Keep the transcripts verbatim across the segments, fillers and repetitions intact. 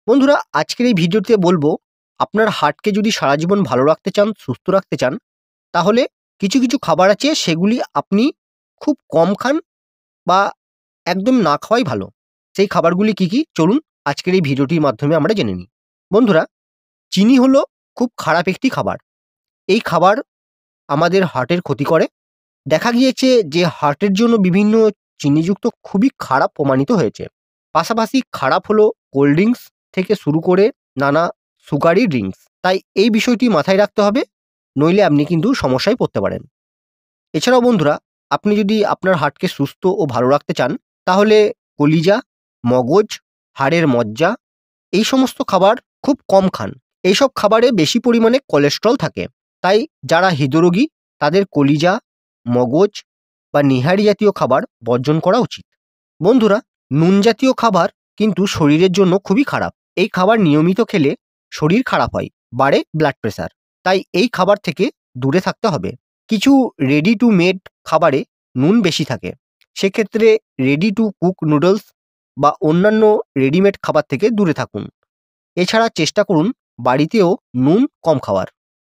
বন্ধুরা আজকের এই ভিডিওতে বলবো আপনার হার্টকে যদি সারা জীবন ভালো রাখতে চান, সুস্থ রাখতে চান, তাহলে কিছু, কিছু খাবার আছে সেগুলি আপনি খুব কম খান বা একদম না খাওয়াই ভালো। সেই খাবারগুলি কি, কি? চলুন আজকের এই ভিডিওটির মাধ্যমে আমরা জেনে নিই। বন্ধুরা, চিনি হলো খুব খারাপ একটি খাবার। এই খাবার আমাদের হার্টের ক্ষতি করে। দেখা গিয়েছে যে হার্টের জন্য বিভিন্ন চিনিযুক্ত খুবই খারাপ প্রমাণিত হয়েছে। পাশাপাশি খারাপ হলো কোল্ড ড্রিংকস থেকে শুরু করে নানা সুগারি ড্রিংকস। তাই এই বিষয়টি মাথায় রাখতে হবে, নইলে আপনি কিন্তু সমস্যায় পড়তে পারেন। এছাড়াও বন্ধুরা, আপনি যদি আপনার হার্টকে সুস্থ ও ভালো রাখতে চান, তাহলে কলিজা, মগজ, হাড়ের মজ্জা এই সমস্ত খাবার খুব কম খান। এইসব খাবারে বেশি পরিমাণে কোলেস্টেরল থাকে। তাই যারা হৃদরোগী তাদের কলিজা, মগজ বা নিহারি জাতীয় খাবার বর্জন করা উচিত। বন্ধুরা, নুন জাতীয় খাবার কিন্তু শরীরের জন্য খুবই খারাপ। এই খাবার নিয়মিত খেলে শরীর খারাপ হয়, বাড়ে ব্লাড প্রেশার। তাই এই খাবার থেকে দূরে থাকতে হবে। কিছু রেডি টু মেড খাবারে নুন বেশি থাকে। সেক্ষেত্রে রেডি টু কুক নুডলস বা অন্যান্য রেডিমেড খাবার থেকে দূরে থাকুন। এছাড়া চেষ্টা করুন বাড়িতেও নুন কম খাওয়ার।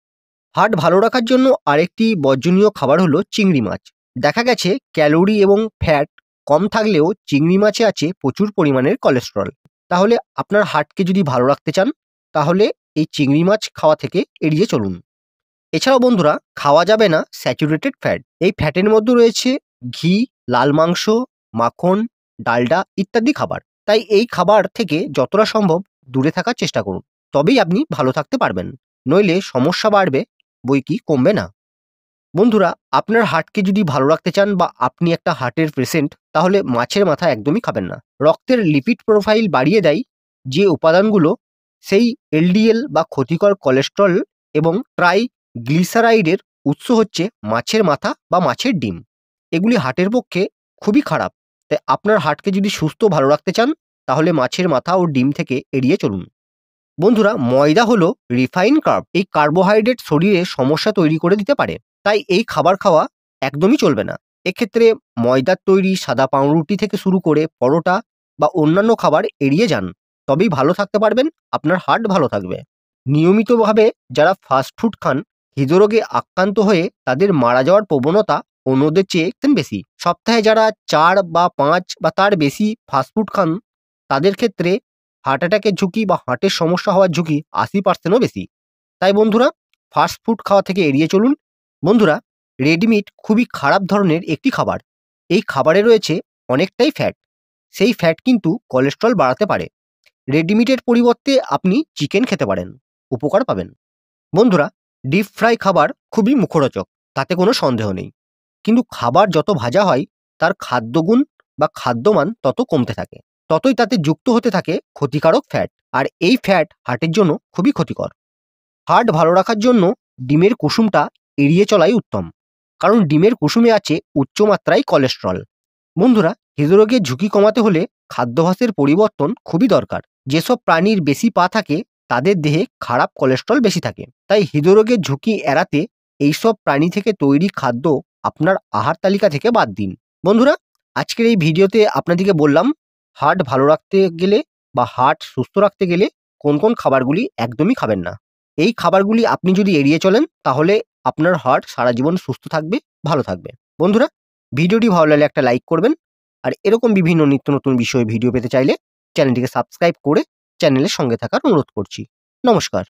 হার্ট ভালো রাখার জন্য আরেকটি বর্জনীয় খাবার হলো চিংড়ি মাছ। দেখা গেছে ক্যালোরি এবং ফ্যাট কম থাকলেও চিংড়ি মাছে আছে প্রচুর পরিমাণের কোলেস্টেরল। তাহলে আপনার হার্টকে যদি ভালো রাখতে চান, তাহলে এই চিংড়ি মাছ খাওয়া থেকে এড়িয়ে চলুন। এছাড়াও বন্ধুরা, খাওয়া যাবে না স্যাচুরেটেড ফ্যাট। এই ফ্যাটের মধ্যে রয়েছে ঘি, লাল মাংস, মাখন, ডালডা ইত্যাদি খাবার। তাই এই খাবার থেকে যতটা সম্ভব দূরে থাকার চেষ্টা করুন। তবেই আপনি ভালো থাকতে পারবেন। নইলে সমস্যা বাড়বে, বই কি কমবে না। বন্ধুরা, আপনার হার্টকে যদি ভালো রাখতে চান বা আপনি একটা হার্টের পেশেন্ট, তাহলে মাছের মাথা একদমই খাবেন না। রক্তের লিপিড প্রোফাইল বাড়িয়ে দেয় যে উপাদানগুলো, সেই এলডিএল বা ক্ষতিকর কোলেস্টেরল এবং ট্রাইগ্লিসারাইডের উৎস হচ্ছে মাছের মাথা বা মাছের ডিম। এগুলি হার্টের পক্ষে খুবই খারাপ। তাই আপনার হার্টকে যদি সুস্থ ভালো রাখতে চান, তাহলে মাছের মাথা ও ডিম থেকে এড়িয়ে চলুন। বন্ধুরা, ময়দা হলো রিফাইন কার্ব। এই কার্বোহাইড্রেট শরীরে সমস্যা তৈরি করে দিতে পারে। তাই এই খাবার খাওয়া একদমই চলবে না। এক্ষেত্রে ময়দার তৈরি সাদা পাউরুটি থেকে শুরু করে পরোটা বা অন্যান্য খাবার এড়িয়ে যান। তবেই ভালো থাকতে পারবেন, আপনার হার্ট ভালো থাকবে। নিয়মিতভাবে যারা ফাস্ট ফুড খান, হৃদরোগে আক্রান্ত হয়ে তাদের মারা যাওয়ার প্রবণতা অন্যদের চেয়ে একদম বেশি। সপ্তাহে যারা চার বা পাঁচ বা তার বেশি ফাস্টফুড খান, তাদের ক্ষেত্রে হার্ট অ্যাটাকের ঝুঁকি বা হার্টের সমস্যা হওয়ার ঝুঁকি আশি পার্সেন্টও বেশি। তাই বন্ধুরা, ফাস্ট ফুড খাওয়া থেকে এড়িয়ে চলুন। বন্ধুরা, রেডিমিট খুবই খারাপ ধরনের একটি খাবার। এই খাবারে রয়েছে অনেকটাই ফ্যাট। সেই ফ্যাট কিন্তু কোলেস্টেরল বাড়াতে পারে। রেডিমিটের পরিবর্তে আপনি চিকেন খেতে পারেন, উপকার পাবেন। বন্ধুরা, ডিপ ফ্রাই খাবার খুবই মুখরোচক, তাতে কোনো সন্দেহ নেই। কিন্তু খাবার যত ভাজা হয়, তার খাদ্যগুণ বা খাদ্যমান তত কমতে থাকে। ততই তাতে যুক্ত হতে থাকে ক্ষতিকারক ফ্যাট। আর এই ফ্যাট হার্টের জন্য খুবই ক্ষতিকর। হার্ট ভালো রাখার জন্য ডিমের কুসুমটা এড়িয়ে চলাই উত্তম। কারণ ডিমের কুসুমে আছে উচ্চমাত্রায় কোলেস্টেরল। বন্ধুরা, হৃদরোগের ঝুঁকি কমাতে হলে খাদ্যাভ্যাসের পরিবর্তন খুবই দরকার। যেসব প্রাণীর বেশি পা থাকে, তাদের দেহে খারাপ কোলেস্টেরল বেশি থাকে। তাই হৃদরোগের ঝুঁকি এড়াতে এইসব প্রাণী থেকে তৈরি খাদ্য আপনার আহার তালিকা থেকে বাদ দিন। বন্ধুরা, আজকের এই ভিডিওতে আপনাদেরকে বললাম হার্ট ভালো রাখতে গেলে বা হার্ট সুস্থ রাখতে গেলে কোন কোন খাবারগুলি একদমই খাবেন না। এই খাবারগুলি আপনি যদি এড়িয়ে চলেন, তাহলে আপনার হার্ট সারা জীবন সুস্থ থাকবে, ভালো থাকবে। বন্ধুরা, ভিডিওটি ভালো লাগলে একটা লাইক করবেন। আর এরকম বিভিন্ন নিত্য নতুন বিষয়ে ভিডিও পেতে চাইলে চ্যানেলটিকে সাবস্ক্রাইব করে চ্যানেলের সঙ্গে থাকার অনুরোধ করছি। নমস্কার।